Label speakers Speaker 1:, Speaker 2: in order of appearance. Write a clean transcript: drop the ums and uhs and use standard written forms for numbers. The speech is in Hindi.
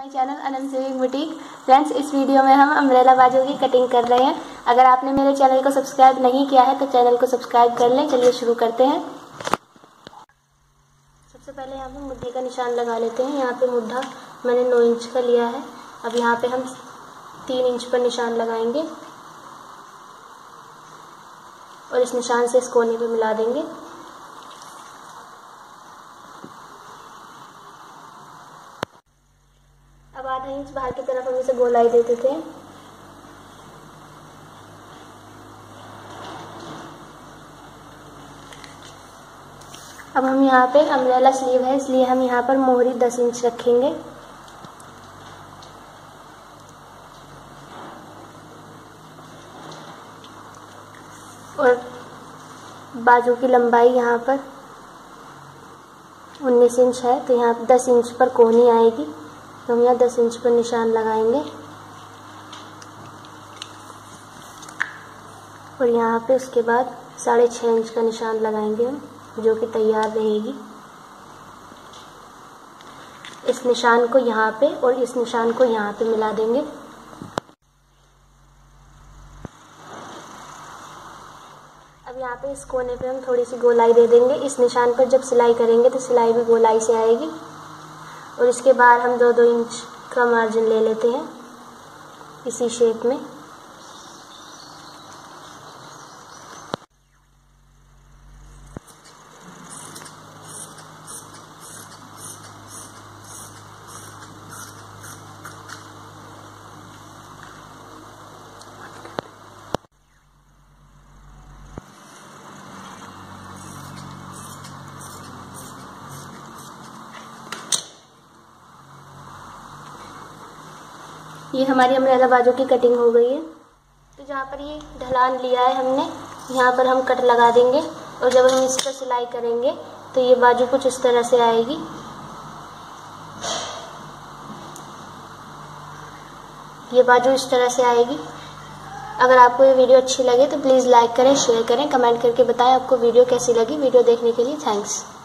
Speaker 1: My channel Anant sewing boutique. Friends, इस वीडियो में हम अम्ब्रेला बाजू की कटिंग कर रहे हैं। अगर आपने मेरे चैनल को सब्सक्राइब नहीं किया है तो चैनल को सब्सक्राइब कर लें। चलिए शुरू करते हैं। सबसे पहले यहाँ पे मुद्दे का निशान लगा लेते हैं। यहाँ पे मुद्दा मैंने 9 इंच का लिया है। अब यहाँ पे हम 3 इंच पर निशान लगाएंगे और इस निशान से इस कोने पे मिला देंगे। अब आधा इंच बाहर की तरफ हम इसे गोलाई दे देते हैं। अब हम यहाँ पे अम्ब्रेला स्लीव है, इसलिए हम यहाँ पर मोहरी 10 इंच रखेंगे। और बाजू की लंबाई यहाँ पर 19 इंच है, तो यहाँ 10 इंच पर कोहनी आएगी, तो हम यहाँ 10 इंच पर निशान लगाएंगे। और यहाँ पे उसके बाद 6.5 इंच का निशान लगाएंगे हम, जो कि तैयार रहेगी। इस निशान को यहाँ पे और इस निशान को यहाँ पे मिला देंगे। अब यहाँ पे इस कोने पे हम थोड़ी सी गोलाई दे देंगे। इस निशान पर जब सिलाई करेंगे तो सिलाई भी गोलाई से आएगी। और इसके बाद हम 2-2 इंच का मार्जिन ले लेते हैं इसी शेप में। ये हमारी अम्ब्रेला बाजू की कटिंग हो गई है। तो जहाँ पर ये ढलान लिया है हमने, यहाँ पर हम कट लगा देंगे। और जब हम इस पर सिलाई करेंगे तो ये बाजू कुछ इस तरह से आएगी। ये बाजू इस तरह से आएगी। अगर आपको ये वीडियो अच्छी लगे तो प्लीज़ लाइक करें, शेयर करें, कमेंट करके बताएं आपको वीडियो कैसी लगी। वीडियो देखने के लिए थैंक्स।